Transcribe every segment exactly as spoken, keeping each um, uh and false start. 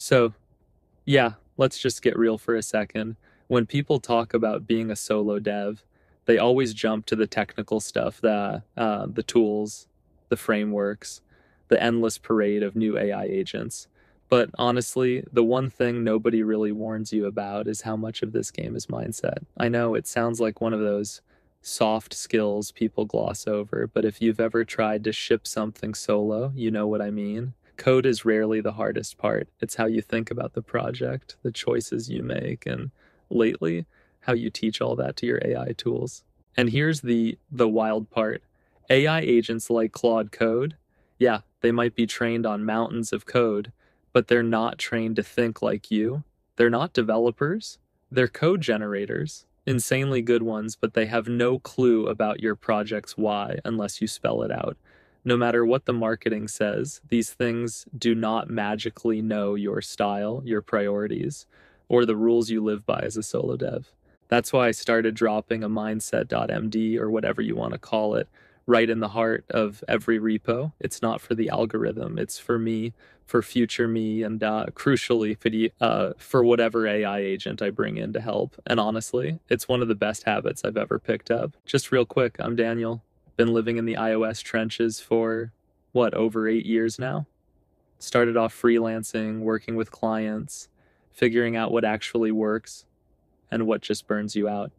So, yeah, let's just get real for a second. When people talk about being a solo dev, they always jump to the technical stuff, the uh, the tools, the frameworks, the endless parade of new A I agents. But honestly, the one thing nobody really warns you about is how much of this game is mindset. I know it sounds like one of those soft skills people gloss over, but if you've ever tried to ship something solo, you know what I mean. Code is rarely the hardest part. It's how you think about the project, the choices you make, and lately, how you teach all that to your A I tools. And here's the the wild part. A I agents like Claude Code, yeah, they might be trained on mountains of code, but they're not trained to think like you. They're not developers. They're code generators. Insanely good ones, but they have no clue about your project's why unless you spell it out. No matter what the marketing says, these things do not magically know your style, your priorities, or the rules you live by as a solo dev. That's why I started dropping a Mindset dot M D or whatever you want to call it right in the heart of every repo. It's not for the algorithm, it's for me, for future me, and uh, crucially for, the, uh, for whatever A I agent I bring in to help. And honestly, it's one of the best habits I've ever picked up. Just real quick, I'm Daniel. Been living in the iOS trenches for, what, over eight years now? Started off freelancing, working with clients, figuring out what actually works and what just burns you out.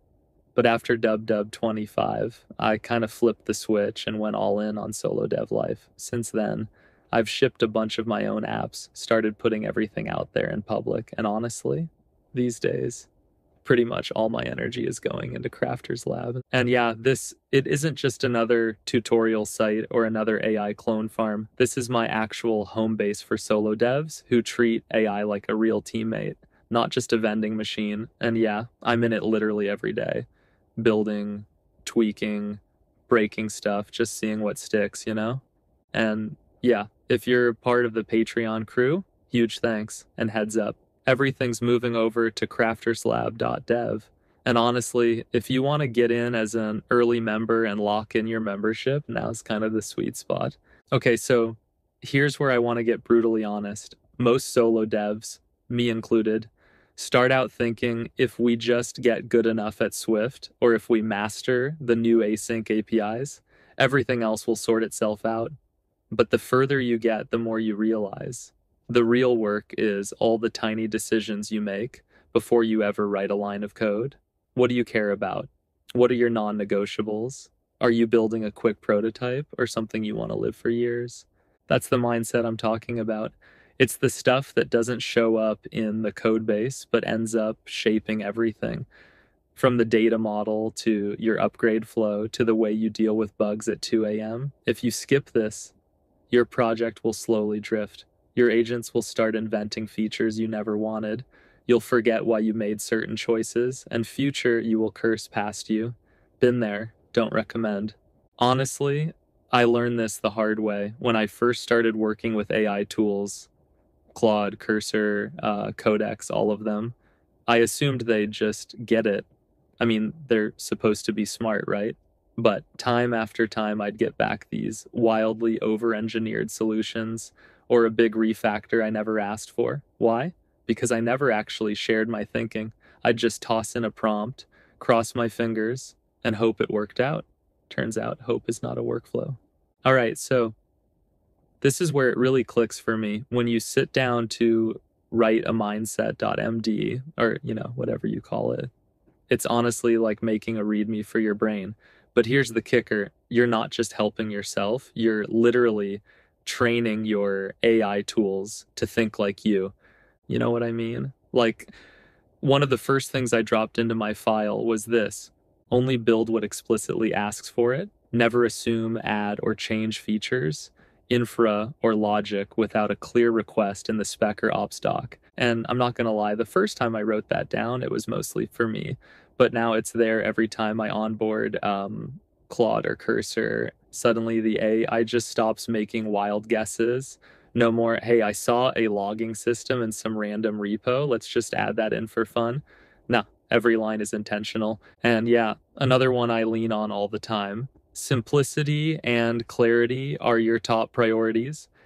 But after Dub Dub twenty-five, I kind of flipped the switch and went all in on solo dev life. Since then, I've shipped a bunch of my own apps, started putting everything out there in public, and honestly, these days, pretty much all my energy is going into Crafter's Lab. And yeah, this, it isn't just another tutorial site or another A I clone farm. This is my actual home base for solo devs who treat A I like a real teammate, not just a vending machine. And yeah, I'm in it literally every day, building, tweaking, breaking stuff, just seeing what sticks, you know? And yeah, if you're part of the Patreon crew, huge thanks and heads up. Everything's moving over to crafterslab dot dev. And honestly, if you want to get in as an early member and lock in your membership, now's kind of the sweet spot. Okay, so here's where I want to get brutally honest. Most solo devs, me included, start out thinking if we just get good enough at Swift or if we master the new async A P Is, everything else will sort itself out. But the further you get, the more you realize. The real work is all the tiny decisions you make before you ever write a line of code. What do you care about? What are your non-negotiables? Are you building a quick prototype or something you want to live for years? That's the mindset I'm talking about. It's the stuff that doesn't show up in the code base, but ends up shaping everything. From the data model to your upgrade flow to the way you deal with bugs at two a m. If you skip this, your project will slowly drift. Your agents will start inventing features you never wanted. You'll forget why you made certain choices, and future you will curse past you. Been there, don't recommend. Honestly, I learned this the hard way when I first started working with A I tools. Claude, Cursor, uh, Codex, all of them. I assumed they'd just get it. I mean, they're supposed to be smart, right? But time after time, I'd get back these wildly over-engineered solutions or a big refactor I never asked for. Why? Because I never actually shared my thinking. I'd just toss in a prompt, cross my fingers, and hope it worked out. Turns out hope is not a workflow. All right, so this is where it really clicks for me. When you sit down to write a mindset dot M D, or, you know, whatever you call it, it's honestly like making a README for your brain. But here's the kicker. You're not just helping yourself. You're literally training your A I tools to think like you. You know what I mean? Like, one of the first things I dropped into my file was this. Only build what explicitly asks for it. Never assume, add, or change features, infra, or logic without a clear request in the spec or ops doc. And I'm not going to lie, the first time I wrote that down, it was mostly for me. But now it's there every time I onboard um, Claude or Cursor. Suddenly the A I just stops making wild guesses. No more, hey, I saw a logging system in some random repo. Let's just add that in for fun. No, every line is intentional. And yeah, another one I lean on all the time. Simplicity and clarity are your top priorities.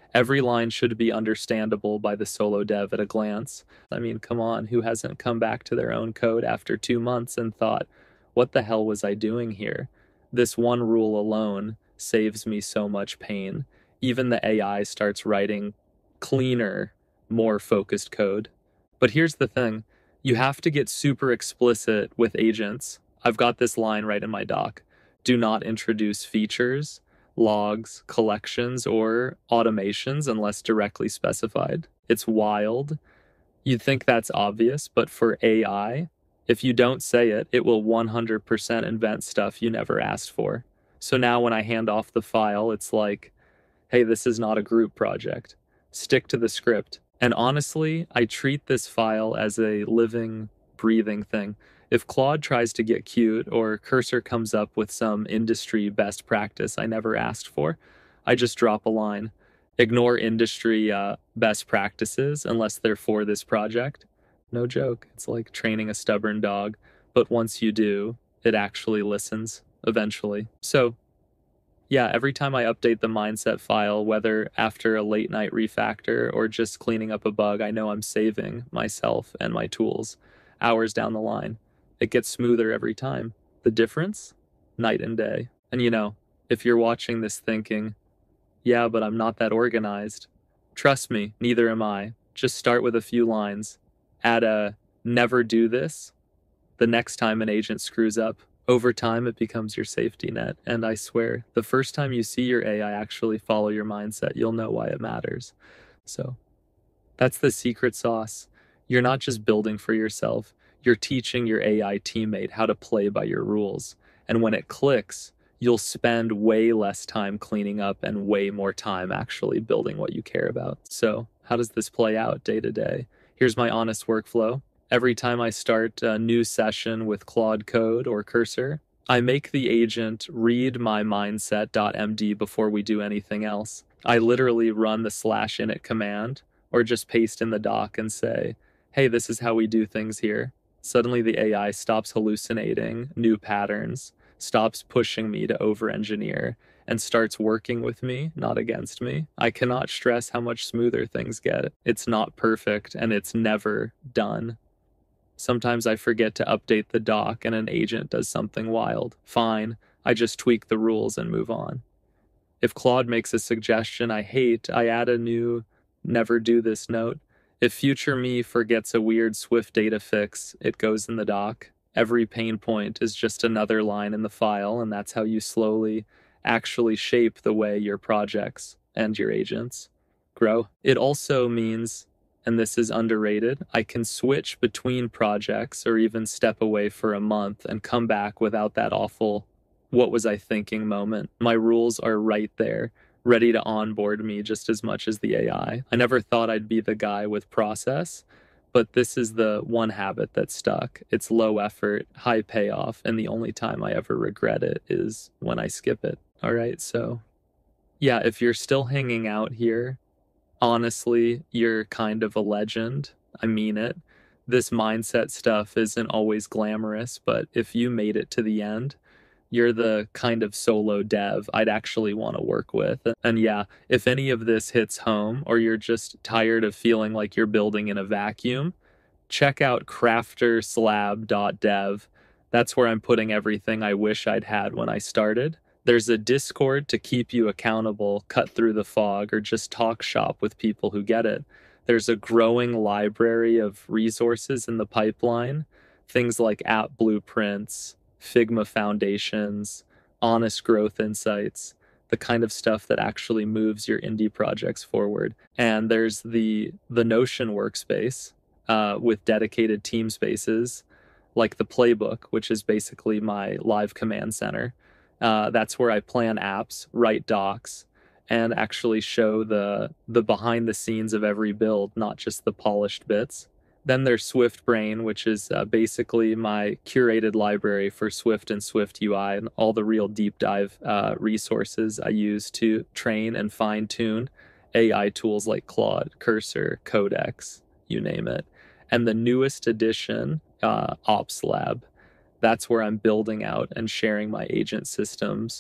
Every line should be understandable by the solo dev at a glance. I mean, come on, who hasn't come back to their own code after two months and thought, what the hell was I doing here? This one rule alone saves me so much pain. Even the A I starts writing cleaner, more focused code. But here's the thing, you have to get super explicit with agents. I've got this line right in my doc. Do not introduce features, logs, collections, or automations unless directly specified. It's wild. You'd think that's obvious, but for A I, if you don't say it, it will one hundred percent invent stuff you never asked for. So now when I hand off the file, it's like, hey, this is not a group project. Stick to the script. And honestly, I treat this file as a living, breathing thing. If Claude tries to get cute or Cursor comes up with some industry best practice I never asked for, I just drop a line. Ignore industry uh, best practices unless they're for this project. No joke. It's like training a stubborn dog. But once you do, it actually listens eventually. So yeah, every time I update the mindset file, whether after a late night refactor or just cleaning up a bug, I know I'm saving myself and my tools hours down the line. It gets smoother every time. The difference? Night and day. And you know, if you're watching this thinking, yeah, but I'm not that organized, trust me, neither am I. Just start with a few lines. Add a never do this the next time an agent screws up. Over time, it becomes your safety net. And I swear, the first time you see your A I actually follow your mindset, you'll know why it matters. So that's the secret sauce. You're not just building for yourself. You're teaching your A I teammate how to play by your rules. And when it clicks, you'll spend way less time cleaning up and way more time actually building what you care about. So how does this play out day to day? Here's my honest workflow. Every time I start a new session with Claude Code or Cursor, I make the agent read my mindset dot m d before we do anything else. I literally run the slash init command or just paste in the doc and say, hey, this is how we do things here. Suddenly the A I stops hallucinating new patterns, stops pushing me to over-engineer, and starts working with me, not against me. I cannot stress how much smoother things get. It's not perfect, and it's never done. Sometimes I forget to update the doc and an agent does something wild. Fine, I just tweak the rules and move on. If Claude makes a suggestion I hate, I add a new never do this note. If future me forgets a weird Swift data fix, it goes in the doc. Every pain point is just another line in the file, and that's how you slowly actually shape the way your projects and your agents grow. It also means, and this is underrated, I can switch between projects or even step away for a month and come back without that awful what was I thinking moment. My rules are right there, ready to onboard me just as much as the A I. I never thought I'd be the guy with process, but this is the one habit that stuck. It's low effort, high payoff, and the only time I ever regret it is when I skip it. All right, so yeah, if you're still hanging out here, honestly, you're kind of a legend. I mean it. This mindset stuff isn't always glamorous, but if you made it to the end, you're the kind of solo dev I'd actually want to work with. And yeah, if any of this hits home or you're just tired of feeling like you're building in a vacuum, check out crafter slab dot dev. That's where I'm putting everything I wish I'd had when I started. There's a Discord to keep you accountable, cut through the fog, or just talk shop with people who get it. There's a growing library of resources in the pipeline, things like app blueprints, Figma foundations, honest growth insights, the kind of stuff that actually moves your indie projects forward. And there's the the Notion workspace uh, with dedicated team spaces, like the Playbook, which is basically my live command center. Uh, that's where I plan apps, write docs, and actually show the the behind the scenes of every build, not just the polished bits. Then there's Swift Brain, which is uh, basically my curated library for Swift and Swift U I and all the real deep dive uh, resources I use to train and fine tune A I tools like Claude, Cursor, Codex, you name it. And the newest edition, uh, Ops Lab, that's where I'm building out and sharing my agent systems,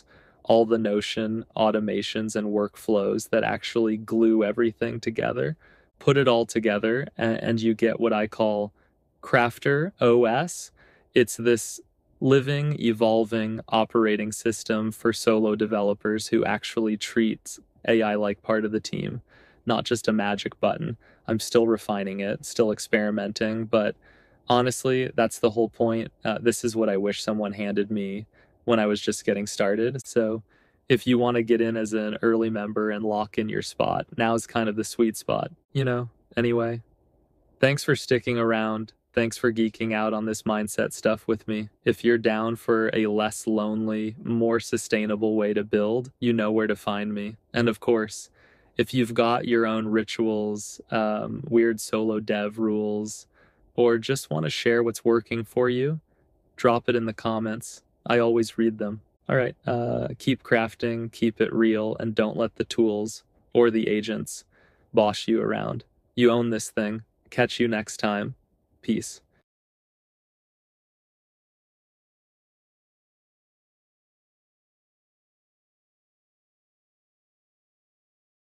all the Notion automations and workflows that actually glue everything together. Put it all together, and, and you get what I call Crafter O S. It's this living, evolving operating system for solo developers who actually treats A I like part of the team, not just a magic button. I'm still refining it, still experimenting, but honestly, that's the whole point. Uh, this is what I wish someone handed me when I was just getting started. So if you want to get in as an early member and lock in your spot, now's kind of the sweet spot, you know? Anyway, thanks for sticking around. Thanks for geeking out on this mindset stuff with me. If you're down for a less lonely, more sustainable way to build, you know where to find me. And of course, if you've got your own rituals, um, weird solo dev rules, or just want to share what's working for you, drop it in the comments. I always read them. All right, uh, keep crafting, keep it real, and don't let the tools or the agents boss you around. You own this thing. Catch you next time. Peace.